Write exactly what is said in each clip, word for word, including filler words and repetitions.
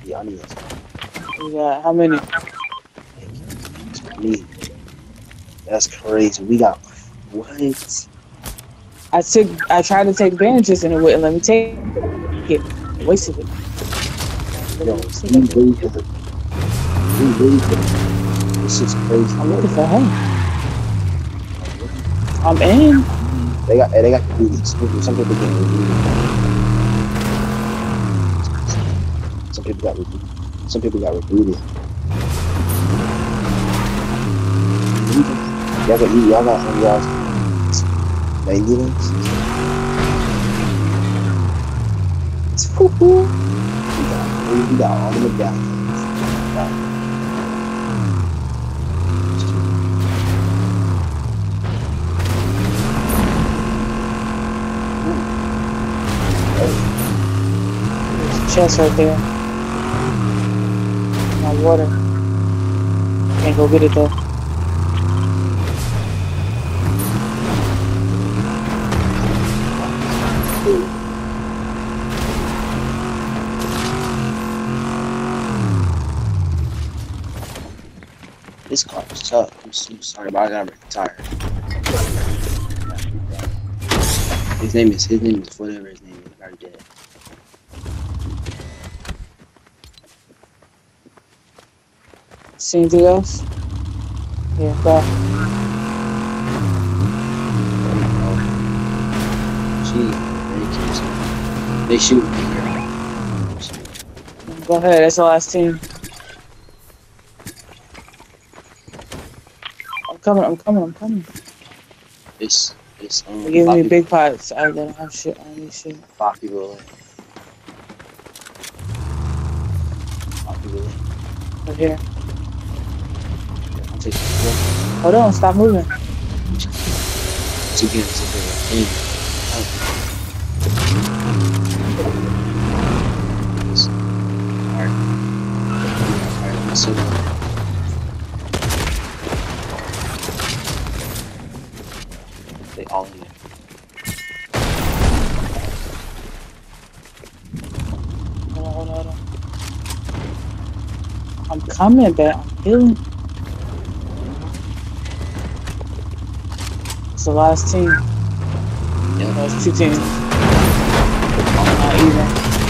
Yeah, I need us. We got how many? Me. That's crazy. We got what? I took. I tried to take bandages and it wouldn't let me take it. I wasted it. I literally Yo, wasted we it. really could have. We really could have. This is crazy. I'm Bro. looking for him. Like, what? I'm in. They got. They got rebooted. Some people, some people getting rebooted. Some people got rebooted. Some people got rebooted. Y'all got you. Y'all got some y'all. Maintenance. Woo-hoo. We got. We got all the medallions. Wow. There's a chest right there. My water. Can't go get it though. This car is tough. I'm so sorry, but I gotta retire. His name is. His name is whatever his name is. Already dead. See anything else? Yeah, go. They shoot me. Go ahead. That's the last team. I'm coming. I'm coming. I'm coming. It's it's um. They're giving me Five big pots. I don't have shit. I need shit. Five people away. Five people away. Right here. I'm taking one. Hold on. Stop moving. It's again. It's again. Alright. Alright. Let's see. They all in there. Hold on, hold on, hold on. I'm coming, but I'm healing. It's the last team. Yeah. No, it's two teams. Not even.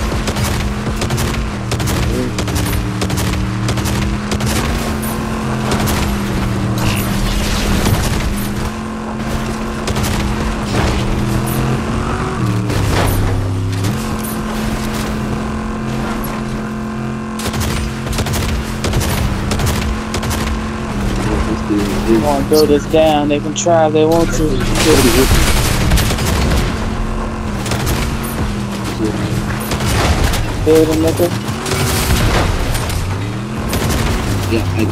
They want to build us down. They can try if they want to. Build them, nigga. Yeah, I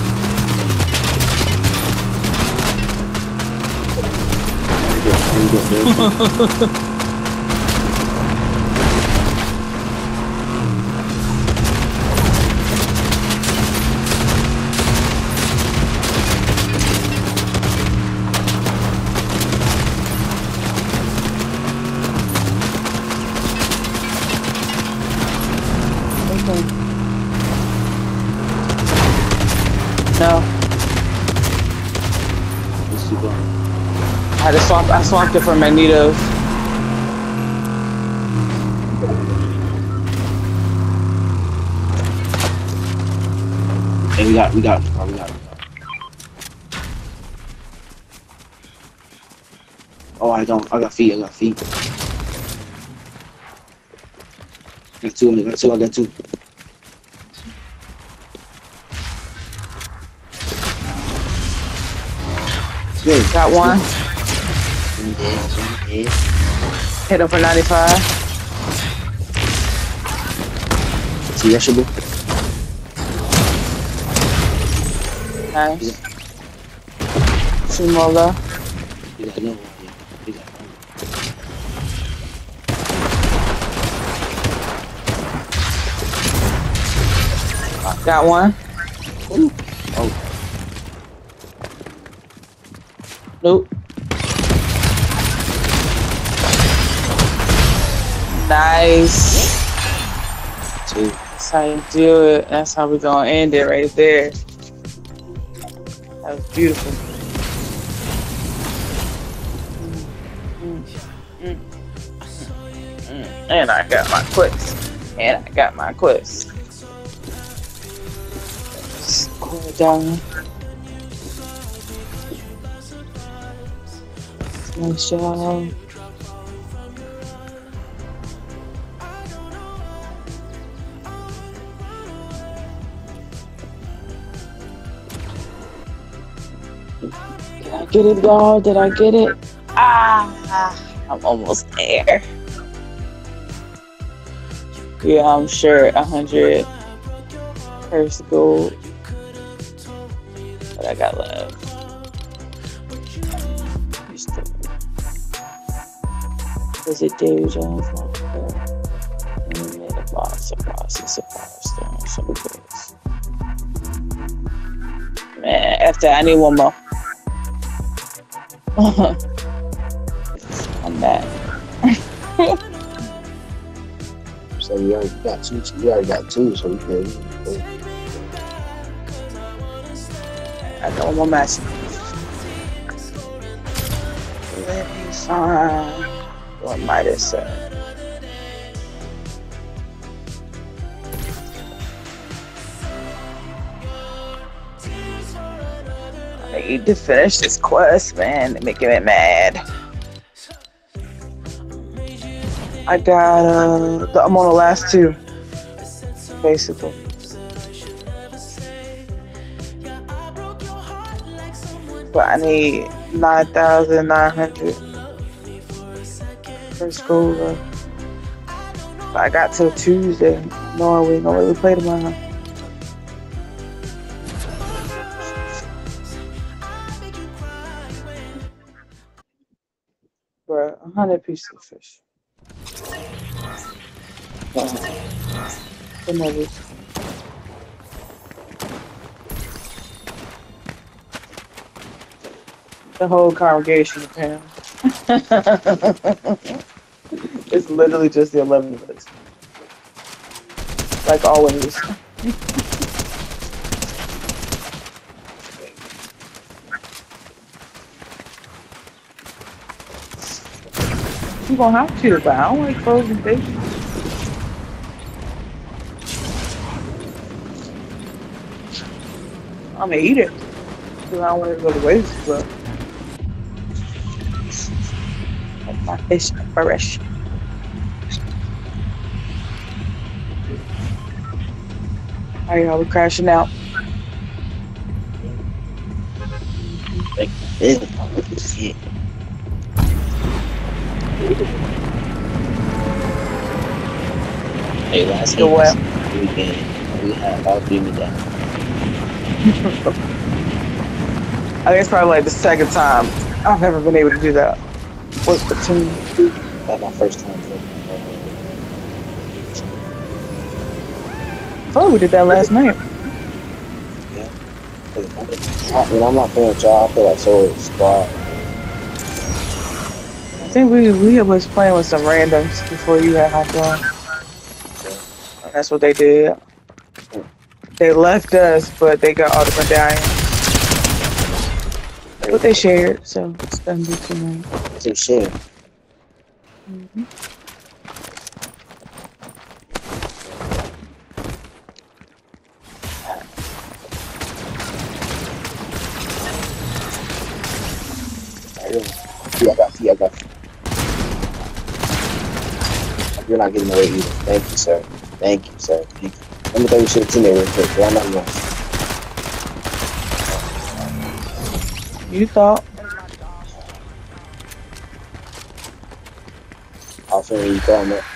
No. Let's keep going. I had to swap. I swapped it for Magnetos. Hey, we got, we got, we got, we got. Oh, I don't. I got feet. I got feet. I got two. I got two. I got two. Good. Got one. One dead. One dead. Hit him for ninety-five. See, rushable. Nice. Two more left. We got another one. Yeah. We got one. Got one. Ooh. Oh. Nope. Nice. Two. That's how you do it. That's how we're gonna end it right there. That was beautiful. Mm, mm, mm. And I got my quest. And I got my quest. Scroll down. Nice job. Did I get it, y'all? Did I get it? Ah, I'm almost there. Yeah, I'm sure a hundred first gold. What I got left? Was it David Jones? And he made a box, a box, a stone, some place. Man, after I need one more. I'm back. So we already got two. So we already got two. So we can. I got one more match. Let me find what might have said. I need to finish this quest, man. They're making me mad. I got, uh, the, I'm on the last two, basically. But I need nine thousand nine hundred for school. Though. But I got till Tuesday. No, we ain't gonna really play tomorrow. Bruh, a hundred pieces of fish. Another. The whole congregation, apparently. It's literally just the eleven of us. Like always. You gonna have to, but I don't like frozen fish. I'm gonna eat it. Because I don't want it to go to waste, but like my fish fresh. Alright, y'all, we're crashing out. Hey, last Go well. weekend we had all three me down. I think it's probably like the second time I've ever been able to do that. What's the team? That's my first time. Oh, we did that last night. Yeah. When I'm not playing with y'all, I feel like so squad. I think we we was playing with some randoms before you had hopped on. That's what they did. They left us, but they got all the medallions. But they shared, so it's done be too much. They shared. Mm-hmm. Yeah, I got you. I got you. You're not getting away either. Thank you, sir. Thank you, sir. Thank you. Let me throw you shit a teammate real quick, but I'm not going. You thought? I'll feel you throwing it.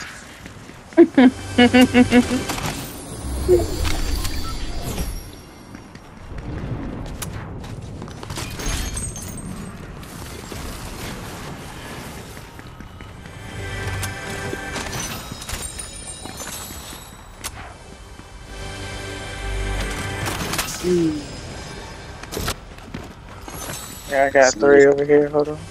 Yeah, I got three over here. Hold on.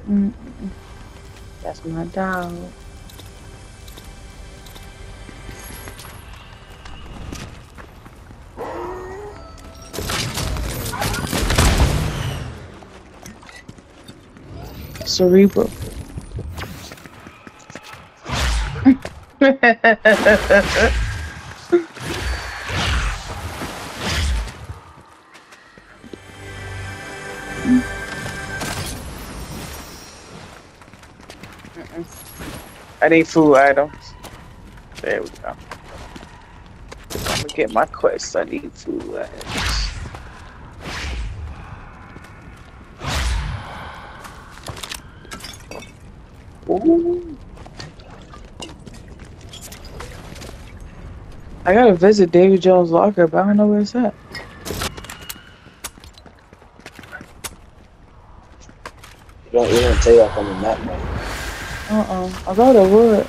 Mm-mm. That's my dog. Cerebral. I need food items. There we go. I'm gonna get my quest. I need food items. Ooh. I gotta visit Davy Jones' locker, but I don't know where it's at. You don't even tell you up on the map, man. Uh-uh. I thought I would.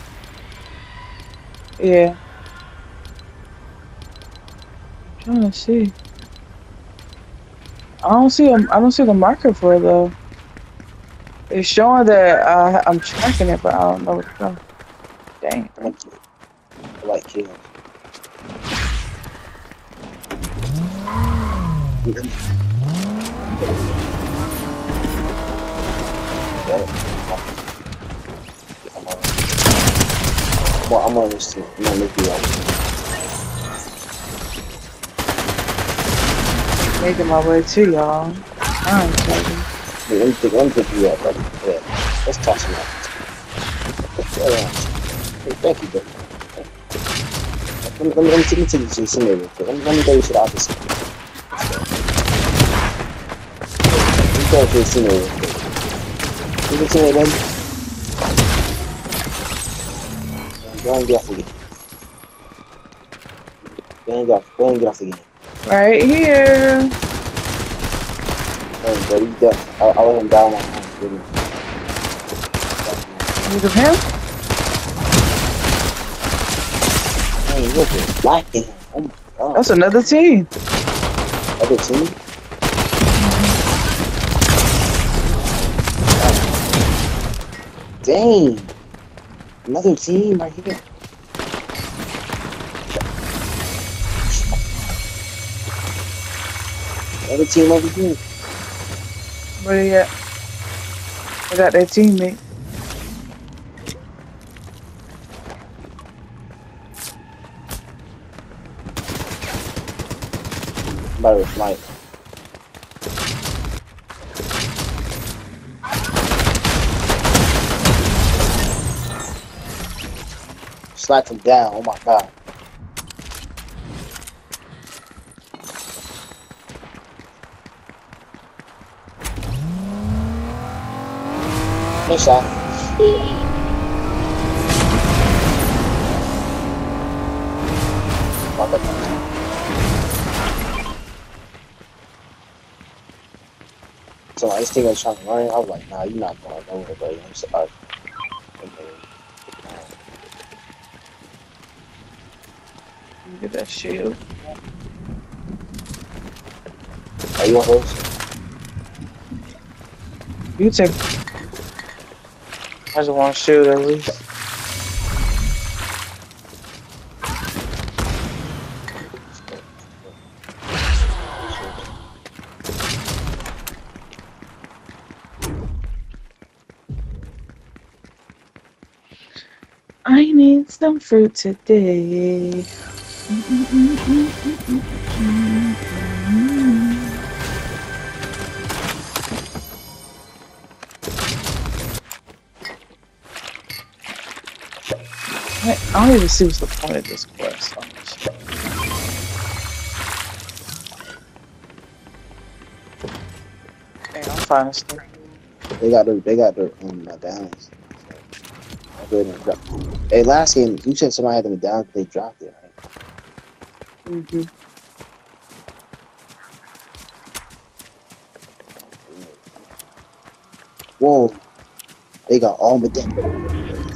Yeah. I'm trying to see. I don't see a, I don't see the marker for it though. It's showing that uh, I'm tracking it, but I don't know where to go. Dang. I like, I like kills. Well, I'm on this team. I'm gonna look you up. Making my way to y'all. I'm taking. Wait, let me pick, let me pick you up, buddy. Yeah. Let's toss him out. Yeah. Hey, thank you, buddy. Let me, let me, let me take you to the scenario real quick. Let me, let me go to the opposite. Let me go to the scenario real quick. You can see it, buddy? Go and get off again. Go and get off, go and get off again. Right here. Hey, buddy, you got, I'll, I'll let him down my hand. Look at him. Hey, look at black in him. Oh my god. That's another team. Other team? Dang. Another team right here. Another team over here. Where they at? I got their teammate. Somebody with Mike. Slapped him down. Oh my god. Nice shot. Fuck it. So I just think I was trying to run. I was like, nah, you're not going nowhere, buddy. I'm sorry. Okay. Look at that shield. Are you on those? You take. I just want to shoot at least. I need some fruit today. I don't even see what's the point of this quest. Hey, I'm fine stuff. They got their, they got their um medallions. I'll go ahead and drop. Hey, last game you said somebody had the medallion, they dropped it, right? Mm-hmm. Whoa, they got all medallions.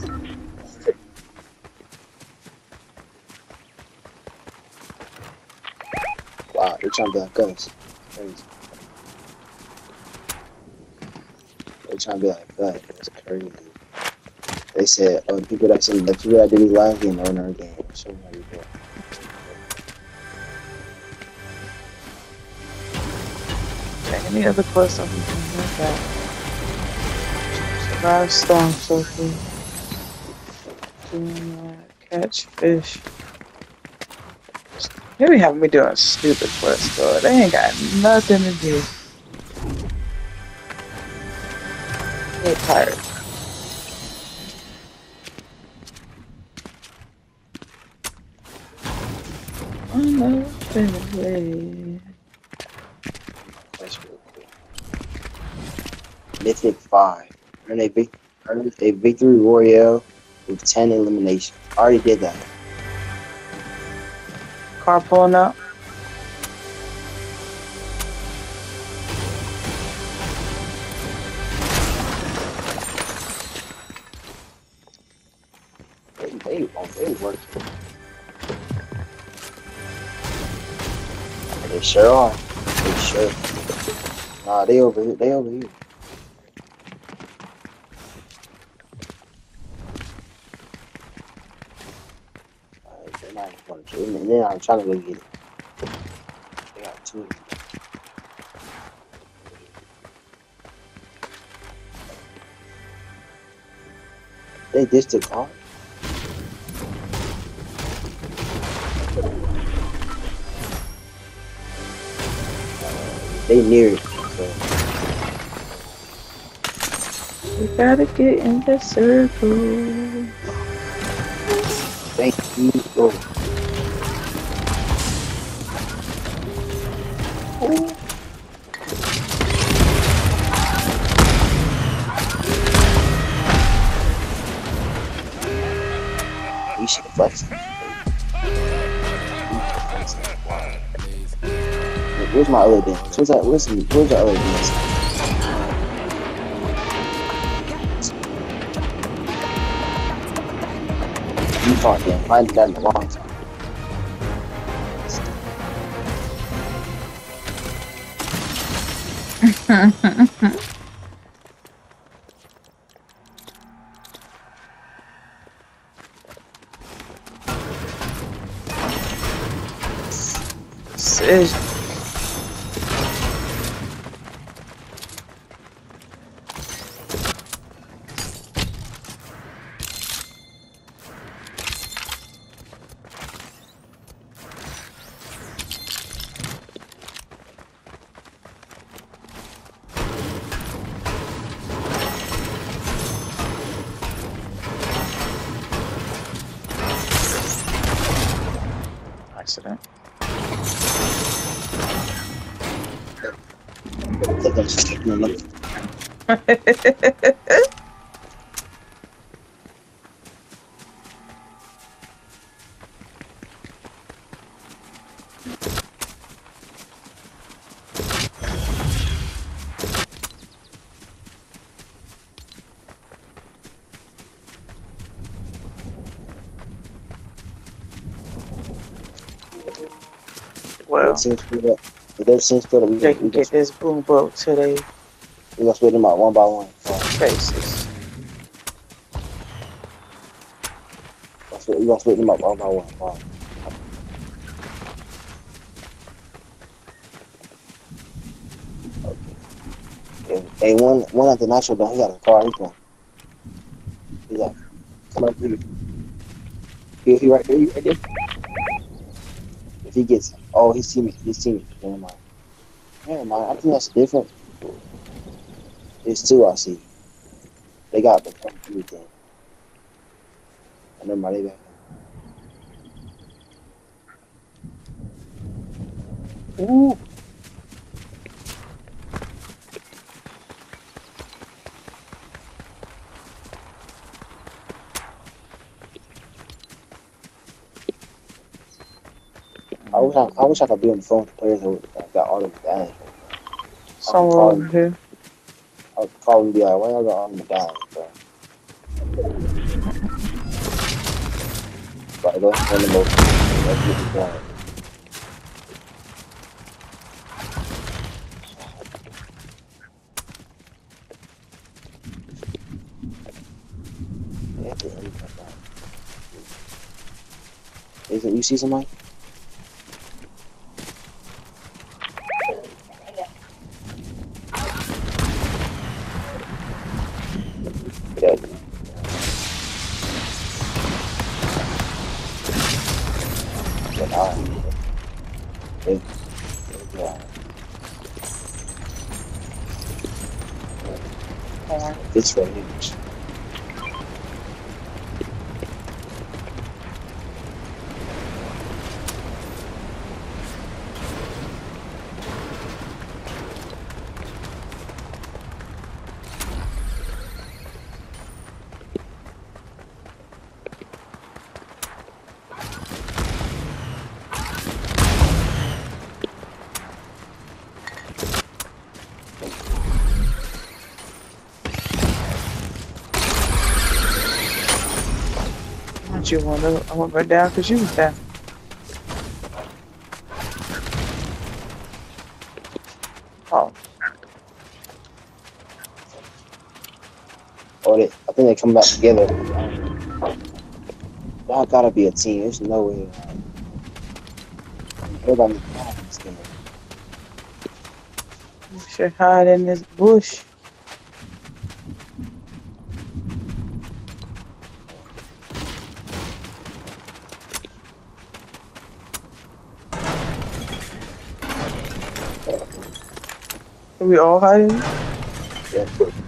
Wow, they're trying to be like us. Crazy. They trying to be like that. That's crazy. They said, oh, the people that said the people that did these last game are in our game. Show me how you do it. Any other quest I'm looking look at? Survive storm circle. Doing uh, catch fish. They be having me doing stupid quests, though. They ain't got nothing to do. They're tired. Unofficially. That's real quick. Mythic five. Earn a, vic- earn a victory royale with ten eliminations. I already did that. Car pulling up. They, they, oh, they work. They sure are. They sure. Nah, they over here. They over here. Alright, they're not even gonna kill me. And then I'm trying to go get it. They got two of them. They ditched the car. They near it. So. We gotta get in the circle. Thank you. Oh. We should have flexed. Where's my other dance? Where's that? Where's, the, where's the other dance? You fought them. I hadn't done it in a long time. Sis. Accident. Well, It seems good. It does seem good. We they can can get this boom boat to their we gonna split them out one by one. So, faces. we gonna split them out one by one. Wow. Okay. Hey, one one at the natural done. He got a car. He's going. He got. Come up here. He, he right there. You right there. If he gets, oh, he see me. He see me. Never mind. Never mind. I think that's different. It's two I see. They got the everything. Never mind. They got. Ooh. I wish I, I wish I could be on the phone with the players that got all of the guys. Somewhere over here. I would call and be like, why y'all got all of the guys, bro? But go ahead and most. Let's get it going. Yeah, let me cut that. Isn't you see somebody? Yeah. But I, it, yeah. Yeah. It's for huge. Don't you want to? I went back down because you was down. Oh, Or they, I think they come back together. Y'all gotta be a team. There's no way. Everybody needs to have this game. you should hide in this bush. Are we all hiding? Yeah.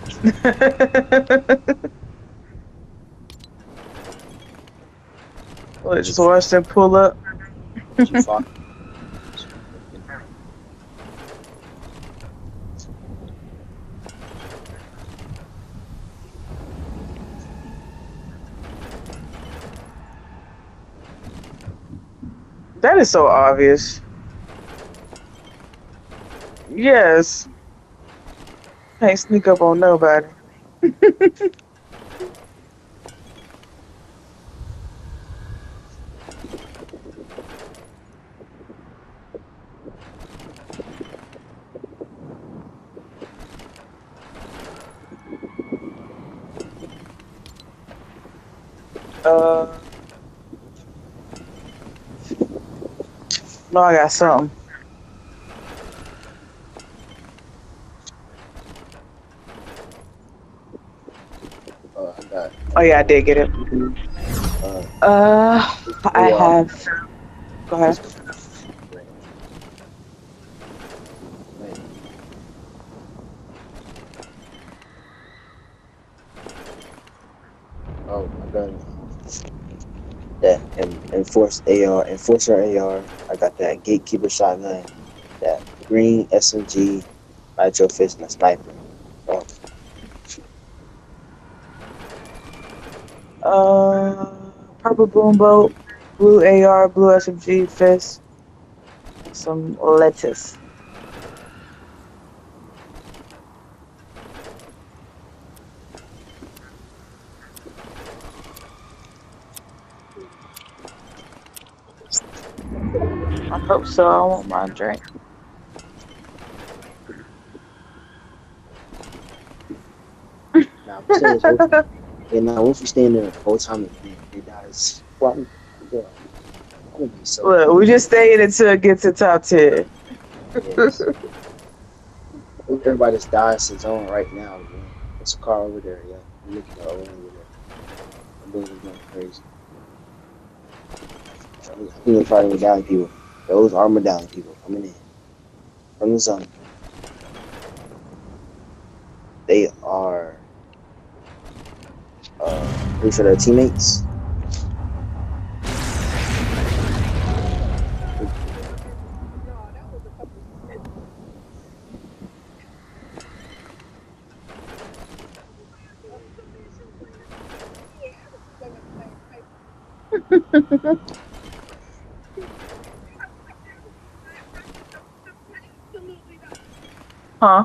Let's just watch them pull up. You fought. That is so obvious. Yes. Can't sneak up on nobody. Uh, no, I got something. Uh, I got. Oh yeah, I did get it. Uh, Uh, I yeah. have. Go ahead. Oh, I got that en- enforced A R, enforcer A R. I got that gatekeeper shotgun, that green S M G, nitro fist, and a sniper. Oh, Uh, purple boom boat, blue A R, blue S M G, fist, and some lettuce. I hope so. I want my drink. now I'm saying this whole time. And now once we stand there the whole time, it, it dies. Well, I'm, yeah, I'm gonna be so. Look, we just stayed until it gets to top ten. Yes. Everybody just dies his own right now. Man. There's a car over there. Yeah, I'm looking at over there. I'm doing going crazy. I think they're fighting medallion people. Those are medallion people coming in from the zone. They are uh, pretty sure they're teammates. Huh?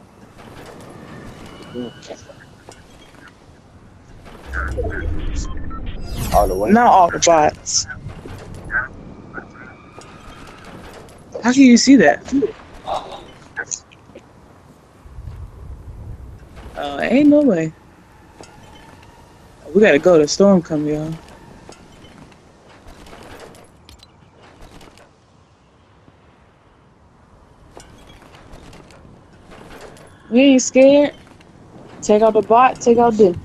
All the way. Not all the bots. How can you see that? Uh, ain't no way. We gotta go. The storm coming, y'all. We ain't scared. Take out the bot. Take out the.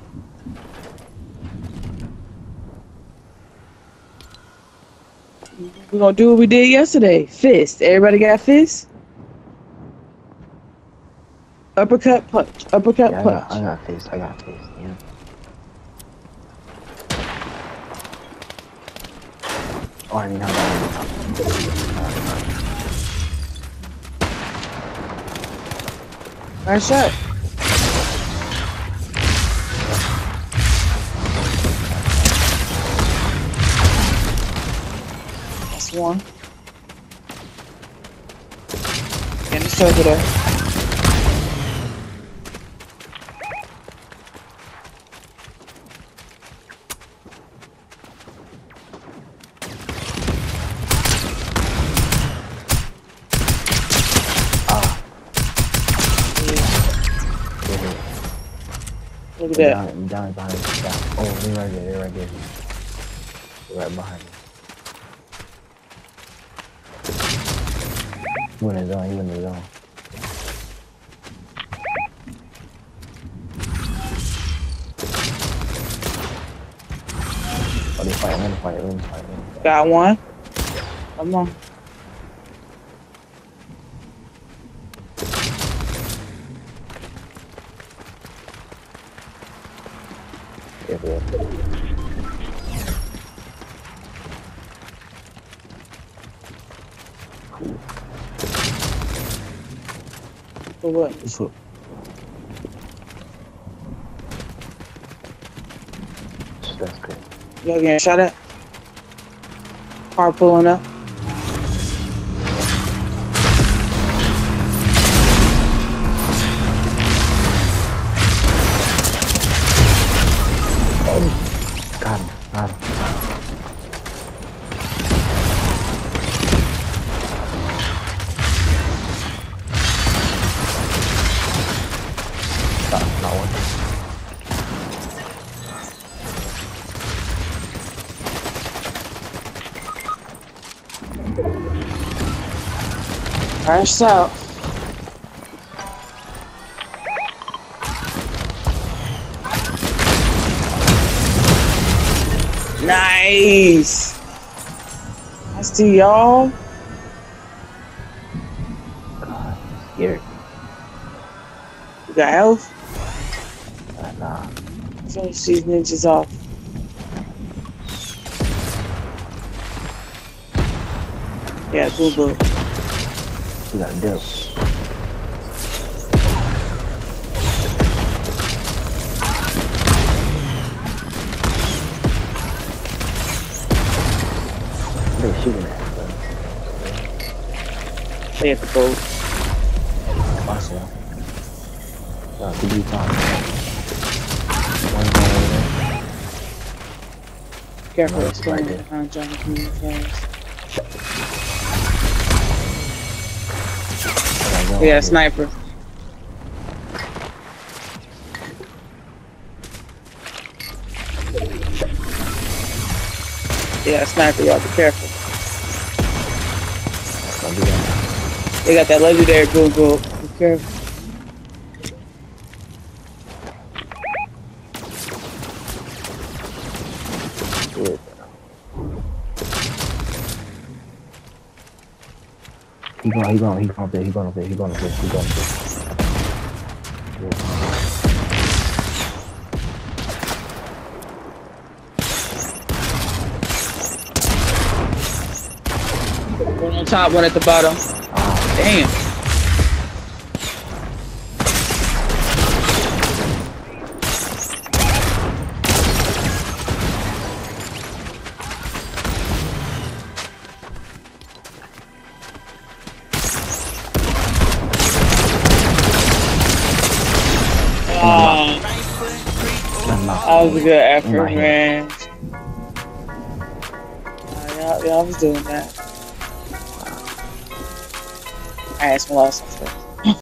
We're gonna do what we did yesterday. Fist. Everybody got fist? Uppercut punch. Uppercut Yeah, I punch. got, I got fist. I got fist. Yeah. Oh, I mean, I got Nice shot. That's one. Get the circle there. Look at that. Down, down behind me. Down. Oh, they're right there. They're right there. They're right behind me. He went in his zone. He went in his zone. Oh, they fight. Let me fight. Let me fight. Let me fight. Got one. Come on. Yeah, yeah. For what? So, that's good. Y'all getting shot at? Car pulling up. Oh, got him. Got him. Not, not one. Crash out. Nice. I see y'all. God, scared. You got health? Uh, nah. Finish these ninjas off. Yeah, boo boo. We got a deal. They shooting at us. They at the boat. Myself. Uh, to be fine. One going over there. Careful, No, it's it's going right there. behind Johnny King fast. I gotta go Yeah, over sniper. Yeah, sniper, y'all be careful. here. Don't do that. They got that legendary boo boo. Be careful. Good. He going, he going, he going up there, he going up there, he going up there, he going up there. Yeah. One on top, one at the bottom. Ah, Damn. Oh, I'm not. that was a good effort, In my head. man. Uh, y'all, y'all was doing that. I had some lost some stuff.